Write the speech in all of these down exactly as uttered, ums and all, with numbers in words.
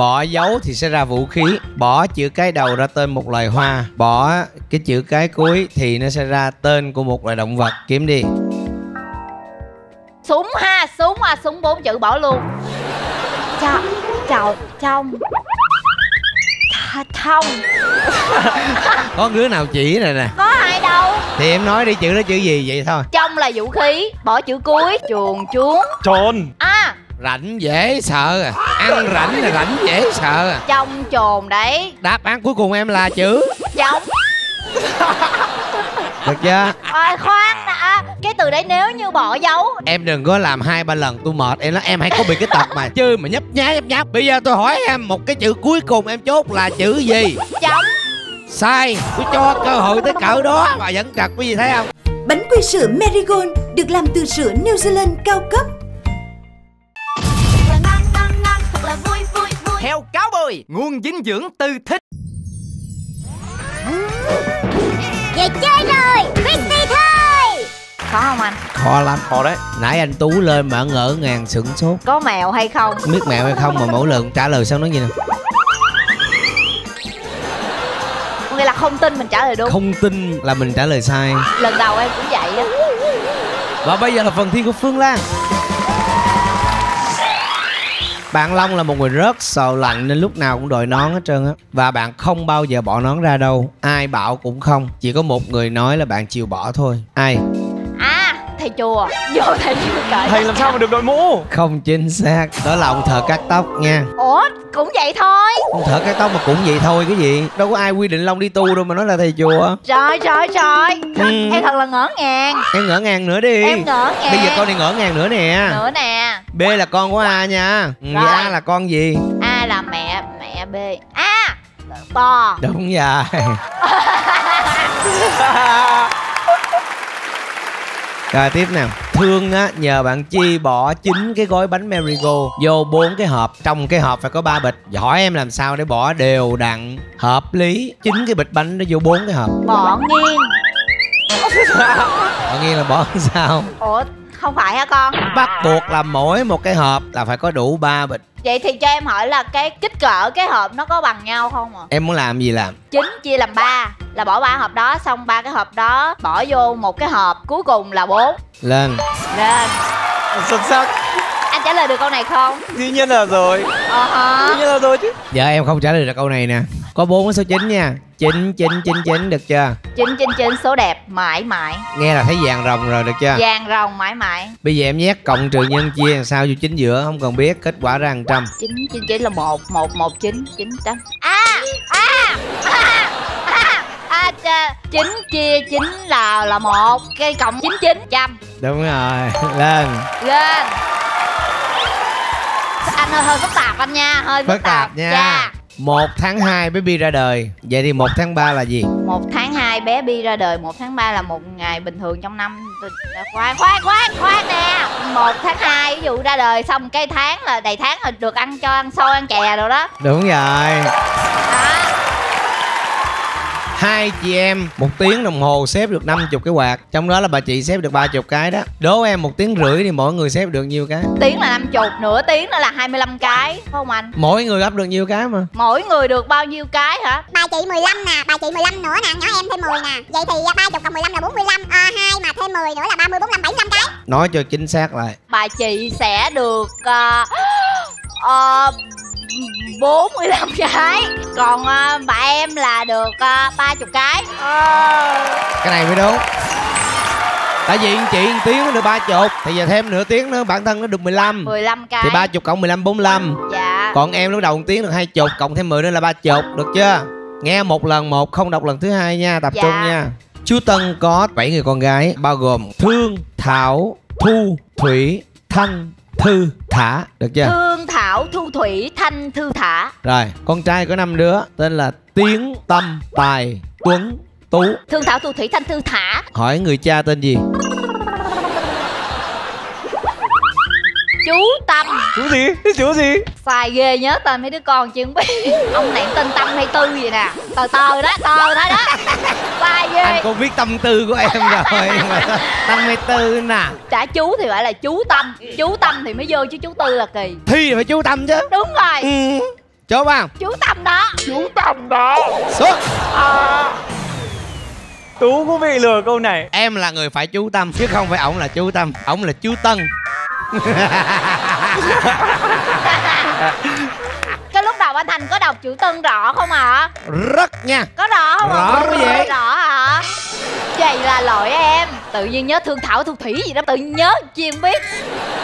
Bỏ dấu thì sẽ ra vũ khí. Bỏ chữ cái đầu ra tên một loài hoa. Bỏ cái chữ cái cuối thì nó sẽ ra tên của một loài động vật. Kiếm đi. Súng ha, súng à, súng bốn chữ bỏ luôn. Chào, chào, trong thông. Có đứa nào chỉ này nè? Có ai đâu. Thì em nói đi, chữ đó chữ gì vậy thôi. Trong là vũ khí, bỏ chữ cuối. Chuồn chuốn. Trồn. À, rảnh dễ sợ à. Ăn rảnh là rảnh dễ sợ à. trong trồn đấy. Đáp án cuối cùng em là chữ Trong. được chưa? À, khoan đã. Cái từ đấy nếu như bỏ dấu. Em đừng có làm hai ba lần tôi mệt. Em nói em hay có bị cái tật mà chơi mà nhấp nhá nhấp nháp. Bây giờ tôi hỏi em một cái chữ cuối cùng em chốt là chữ gì? Trong. Sai. Tôi cho cơ hội tới cỡ đó mà vẫn trật. Cái gì thấy không? Bánh quy sữa Marigold được làm từ sữa New Zealand cao cấp. Heo cáo bồi, nguồn dinh dưỡng tư thích. Về chơi rồi, Christy thôi. Có không anh? Khó lắm. Khó đấy. Nãy anh Tú lên mà ngỡ ngàng sửng sốt. Có mèo hay không? Không biết mẹo hay không mà mỗi lần trả lời sao nói gì nè. Có nghĩa là không tin mình trả lời đúng. Không tin là mình trả lời sai. Lần đầu em cũng vậy á. Và bây giờ là phần thi của Phương Lan. Bạn Long là một người rất sợ lạnh nên lúc nào cũng đội nón hết trơn á. Và bạn không bao giờ bỏ nón ra đâu. Ai bảo cũng không. Chỉ có một người nói là bạn chịu bỏ thôi. Ai? À, thầy chùa. Vô thầy chùa cởi. Thầy làm sao mà được đội mũ? Không chính xác. Đó là ông thợ cắt tóc nha. Ủa, cũng vậy thôi. Ông thợ cắt tóc mà cũng vậy thôi cái gì. Đâu có ai quy định Long đi tu đâu mà nói là thầy chùa. Trời trời trời. Ừ. Em thật là ngỡ ngàng. Em ngỡ ngàng nữa đi. Em ngỡ ngàng. Bây giờ con đi ngỡ ngàng nữa nè. Nữa nè. B là con của A nha. Ừ, Rồi. A là con gì? A là mẹ, mẹ B. A, bò. Đúng vậy. Rồi tiếp nào. Thương á nhờ bạn Chi bỏ chín cái gói bánh Marigold vô bốn cái hộp. Trong cái hộp phải có ba bịch. Hỏi em làm sao để bỏ đều đặn hợp lý chín cái bịch bánh nó vô bốn cái hộp. Bỏ nghiêng. Bỏ nghiêng là bỏ làm sao? Ủa, không phải hả con? Bắt buộc là mỗi một cái hộp là phải có đủ ba bịch. Vậy thì cho em hỏi là cái kích cỡ cái hộp nó có bằng nhau không à? Em muốn làm gì làm? chín chia làm ba là bỏ ba hộp đó, xong ba cái hộp đó bỏ vô một cái hộp, cuối cùng là bốn. Lên. Lên. Xuất sắc. Anh trả lời được câu này không? Dĩ nhiên là rồi. Ờ hả? Dĩ nhiên là rồi chứ. Giờ em không trả lời được câu này nè. Có bốn cái số chín nha. Chín, chín, chín, chín được chưa? Chín, chín, chín số đẹp mãi mãi. Nghe là thấy vàng rồng rồi được chưa? Vàng rồng mãi mãi. Bây giờ em nhét cộng trừ nhân chia làm sao vô chính giữa. Không cần biết kết quả ra một trăm. Chín, chín, chín là một, một, một, chín, chín, trăm. À, à, à, à, à, à, chín chia chín là là một, cái cộng chín chín trăm. Đúng rồi. Lên. Lên. Anh hơi hơi phức tạp anh nha, hơi phức, Phức tạp nha. Dạ. Một tháng hai bé Bi ra đời. Vậy thì một tháng ba là gì? Một tháng hai bé Bi ra đời, một tháng ba là một ngày bình thường trong năm. Khoan khoan khoan khoan nè. Một tháng hai ví dụ ra đời xong cái tháng là đầy tháng là được ăn cho ăn xôi ăn chè rồi đó. Đúng rồi. Đó. Hai chị em một tiếng đồng hồ xếp được năm mươi cái quạt. Trong đó là bà chị xếp được ba mươi cái đó. Đố em một tiếng rưỡi thì mỗi người xếp được nhiêu cái? Tiếng là năm mươi, nửa tiếng đó là hai mươi lăm cái. Phải không anh? Mỗi người gấp được nhiêu cái mà? Mỗi người được bao nhiêu cái hả? Bà chị mười lăm nè, bà chị mười lăm nữa nè, nhỏ em thêm mười nè. Vậy thì ba mươi cộng mười lăm là bốn mươi lăm. À, hai mà thêm mười nữa là ba mươi, bốn mươi lăm, bảy mươi lăm cái. Nói cho chính xác lại. Bà chị sẽ được uh, uh, bốn mươi lăm cái. Còn uh, bà em là được uh, ba mươi cái. uh. Cái này mới đúng. Tại vì chị một tiếng nó được ba mươi. Thì giờ thêm nửa tiếng nữa bản thân nó được mười lăm. mười lăm cái. Thì ba mươi cộng mười lăm bốn mươi lăm. Dạ. Còn em lúc đầu một tiếng được hai mươi. Cộng thêm mười nữa là ba mươi. Được chưa? Nghe một lần một, không đọc lần thứ hai nha. Tập Dạ. trung nha. Chú Tân có bảy người con gái, bao gồm Thương, Thảo, Thu, Thủy, Thanh, Thư, Thả. Được chưa? Thương, Thảo, Thu, Thủy, Thanh, Thư, Thả. Rồi, con trai có năm đứa. Tên là Tiến, Tâm, Tài, Tuấn, Tú. Thương, Thảo, Thu, Thủy, Thanh, Thư, Thả. Hỏi người cha tên gì? Chú Tâm. Chú gì? Chú gì? Xài ghê, nhớ tên mấy đứa con chứ không biết. Ông này tên Tâm hay Tư gì nè. Tờ tờ đó, tờ đó đó. Xài ghê. Anh cũng biết tâm tư của em rồi. Tâm hay Tư nè. Trả chú thì phải là chú Tâm. Chú Tâm thì mới vô chứ chú Tư là kỳ. Thi thì phải chú Tâm chứ. Đúng rồi. Ừ. Chốt không? Chú Tâm đó. Chú Tâm đó. Xuất. À. Tú cũng bị lừa câu này. Em là người phải chú tâm chứ không phải ổng là chú Tâm. Ổng là chú Tân. Cái lúc đầu anh Thành có đọc chữ Tân rõ không ạ? Rất nha. Có rõ không? Rõ cái gì? Rõ hả? Vậy là lỗi em. Tự nhiên nhớ Thương Thảo Thu Thủy gì đó, tự nhiên nhớ chi không biết.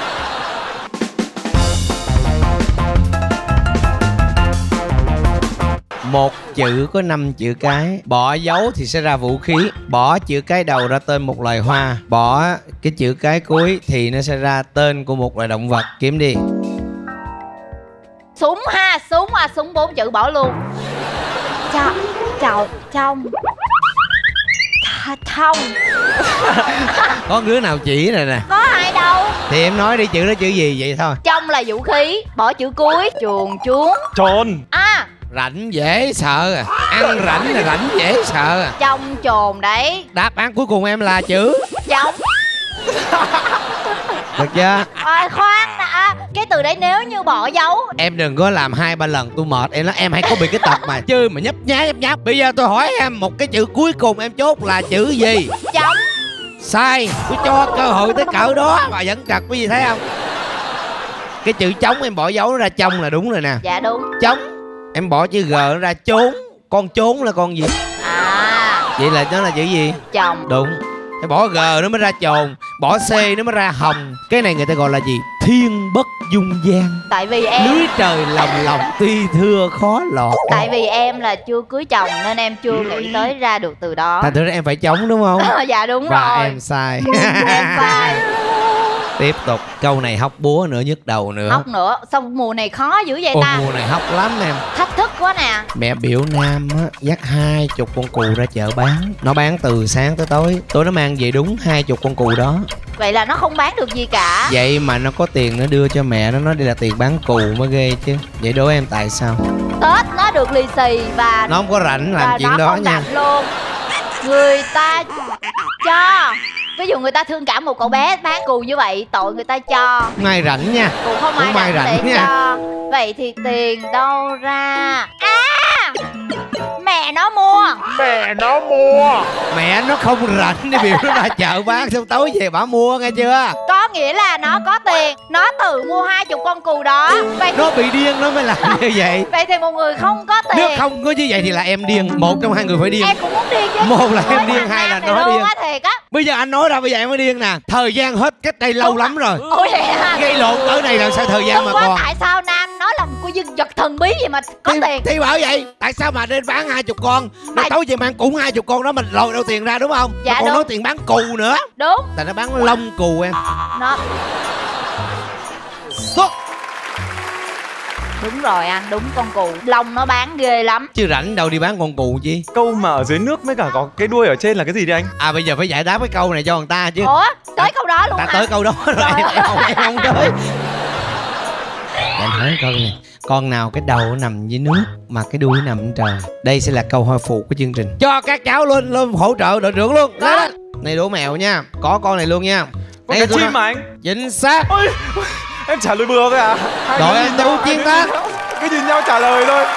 Một chữ có năm chữ cái. Bỏ dấu thì sẽ ra vũ khí. Bỏ chữ cái đầu ra tên một loài hoa. Bỏ cái chữ cái cuối thì nó sẽ ra tên của một loài động vật. Kiếm đi. Súng ha, súng à, súng bốn chữ bỏ luôn. Chào, chào, trong thông. Có đứa nào chỉ này nè? Có ai đâu. Thì em nói đi, chữ đó chữ gì vậy thôi. Trong là vũ khí, bỏ chữ cuối. Chuồn chuốn. Trồn. À, Rảnh dễ sợ à. Ăn rảnh là rảnh dễ sợ à. trong chồn đấy. Đáp án cuối cùng em là chữ Trong. được chưa? À, khoan đã. Cái từ đấy nếu như bỏ dấu. Em đừng có làm hai ba lần tôi mệt. Em nói em hay có bị cái tật mà chơi mà nhấp nhá nhấp nháp. Bây giờ tôi hỏi em một cái chữ cuối cùng em chốt là chữ gì? Trong. Sai. Tôi cho cơ hội tới cỡ đó mà vẫn trật cái gì thấy không? Cái chữ trống em bỏ dấu nó ra trong là đúng rồi nè. Dạ đúng. Trống. Em bỏ chữ G nó ra trốn. Con trốn là con gì? À, Vậy là nó là chữ gì? chồng. Đúng. Phải bỏ G nó mới ra chồn. Bỏ C nó mới ra hồng. Cái này người ta gọi là gì? Thiên bất dung gian. Tại vì em Lưới trời lòng lòng tuy thưa khó lọt. Tại vì em là chưa cưới chồng nên em chưa nghĩ tới ra được từ đó. Thành thử ra em phải chống đúng không? Dạ đúng Và rồi. em sai. Em sai. Tiếp tục. Câu này hóc búa nữa, nhức đầu nữa. Hóc nữa. Sao mùa này khó dữ vậy Ồ, ta? mùa này hóc lắm em. Thách thức quá nè. Mẹ biểu Nam á, dắt hai chục con cù ra chợ bán. Nó bán từ sáng tới tối. Tối nó mang về đúng hai chục con cù đó. Vậy là nó không bán được gì cả. Vậy mà nó có tiền nó đưa cho mẹ nó. Nói đây là tiền bán cù mới ghê chứ. Vậy đố em tại sao? Tết nó được lì xì và Nó không có rảnh làm và chuyện nó đó không nha. đặt luôn. Người ta cho. Ví dụ người ta thương cảm một cậu bé bán cù như vậy, tội người ta cho. Không ai rảnh nha. Cù không ai Không ai rảnh rảnh để nha. cho. Vậy thì tiền đâu ra? À, mẹ nó mua. Mẹ nó mua. Mẹ nó không rảnh để biểu nó ra chợ bán. Xong tối về bả mua nghe chưa? Có nghĩa là nó có tiền, nó tự mua hai chục con cù đó. Vậy Nó bị điên nó mới làm như vậy. Vậy thì một người không có tiền. Nếu không có như vậy thì là em điên. Một trong hai người phải điên. Em cũng muốn điên chứ. Một là em Với điên, thằng hai là Nam này nó luôn điên. á, thiệt á. Bây giờ anh nói ra bây giờ em mới điên nè. Thời gian hết cách đây lâu lắm rồi. Ủa vậy hả? Gây lộn tới này làm sao thời gian Tức mà quá, còn. tại sao Nam nói là một cô dân vật thần bí gì mà có thì, tiền? thì bảo vậy. Tại sao mà nên bán hai chục con? Rồi Tại- tối về mang cũng hai chục con đó mình lòi đâu tiền ra đúng không? Dạ Mà còn đúng. nói tiền bán cù nữa. Đúng. Tại nó bán lông cù em. Nó Xuất. đúng rồi anh, đúng con cù. Lông nó bán ghê lắm. Chứ rảnh đâu đi bán con cù chi. Câu mà ở dưới nước với cả có cái đuôi ở trên là cái gì đấy anh? À bây giờ phải giải đáp cái câu này cho người ta chứ. Ủa, tới câu đó luôn Ta hả? tới câu đó rồi. Trời Em, ơi. em không, em không tới. Em hỏi câu này. Con nào cái đầu nó nằm dưới nước mà cái đuôi nó nằm trên trời? Đây sẽ là câu hỏi phụ của chương trình. Cho các cháu lên lên hỗ trợ đội trưởng luôn. Lên lên. Này đố mèo nha. Có con này luôn nha. Con Đây cái tôi chim nói- mà anh. Chính xác. Ôi, em trả lời bừa thôi à? Hai Đội đứa anh nhìn tú nhau, chiến hai thắng. đứa nhìn nhau, cứ nhìn nhau trả lời thôi.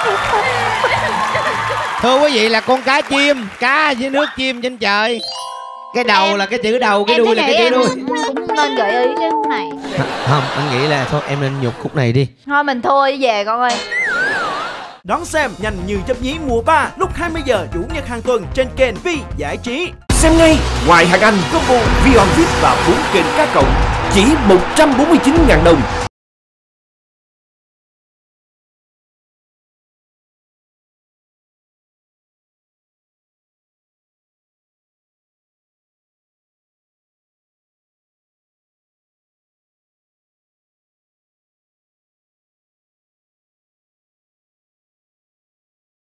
Thưa quý vị là con cá chim. Cá dưới nước, chim trên trời. Cái đầu Em- là cái chữ đầu, cái Em đuôi thấy là nghĩ cái chữ em đuôi. cũng nên gợi ý chứ khúc này. Không, anh nghĩ là thôi em nên nhục khúc này đi. Thôi mình thua đi về con ơi. Đón xem Nhanh Như Chấp Nhí mùa ba lúc hai mươi giờ Chủ nhật hàng tuần trên kênh Vi Giải Trí. Xem ngay, ngoài hàng Anh, combo Vion vê i pê và bốn kênh cá cộng chỉ một trăm bốn mươi chín nghìn đồng.